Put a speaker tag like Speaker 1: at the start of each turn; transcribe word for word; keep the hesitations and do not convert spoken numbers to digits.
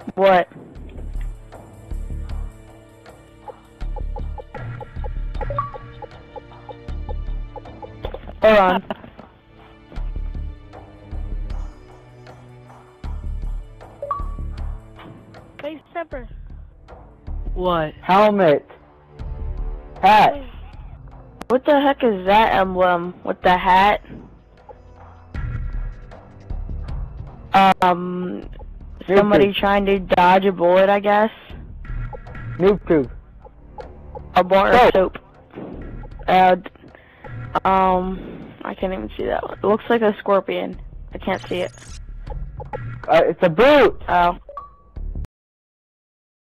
Speaker 1: What? Hold on.
Speaker 2: Face stepper.
Speaker 1: What?
Speaker 3: Helmet. Hat.
Speaker 1: What the heck is that emblem with the hat? Um,
Speaker 3: Noob
Speaker 1: somebody
Speaker 3: tube.
Speaker 1: trying to dodge a bullet, I guess.
Speaker 3: Noob tube.
Speaker 1: A bar
Speaker 3: Soap.
Speaker 1: of soap. Uh, um, I can't even see that one. It looks like a scorpion. I can't see it.
Speaker 3: Uh, it's a boot.
Speaker 1: Oh.